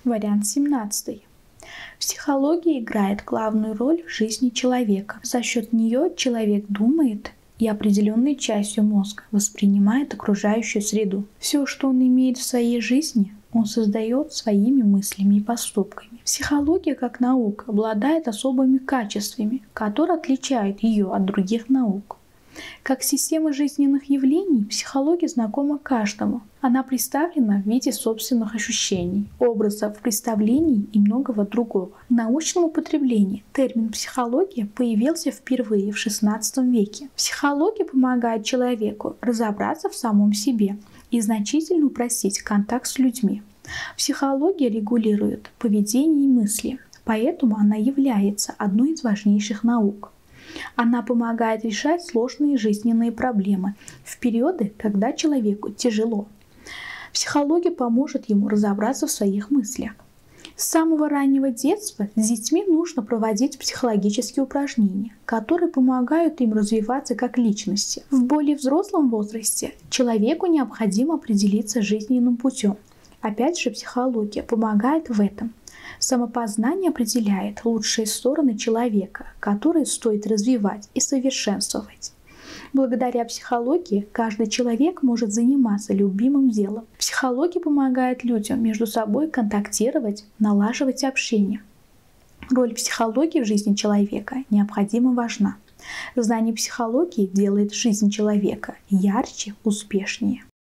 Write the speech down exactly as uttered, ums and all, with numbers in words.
Вариант семнадцатый. Психология играет главную роль в жизни человека. За счет нее человек думает и определенной частью мозга воспринимает окружающую среду. Все, что он имеет в своей жизни, он создает своими мыслями и поступками. Психология как наука обладает особыми качествами, которые отличают ее от других наук. Как система жизненных явлений, психология знакома каждому. Она представлена в виде собственных ощущений, образов, представлений и многого другого. В научном употреблении термин «психология» появился впервые в шестнадцатом веке. Психология помогает человеку разобраться в самом себе и значительно упростить контакт с людьми. Психология регулирует поведение и мысли, поэтому она является одной из важнейших наук. Она помогает решать сложные жизненные проблемы в периоды, когда человеку тяжело. Психология поможет ему разобраться в своих мыслях. С самого раннего детства с детьми нужно проводить психологические упражнения, которые помогают им развиваться как личности. В более взрослом возрасте человеку необходимо определиться жизненным путем. Опять же, психология помогает в этом. Самопознание определяет лучшие стороны человека, которые стоит развивать и совершенствовать. Благодаря психологии каждый человек может заниматься любимым делом. Психология помогает людям между собой контактировать, налаживать общение. Роль психологии в жизни человека необходимо важна. Знание психологии делает жизнь человека ярче, успешнее.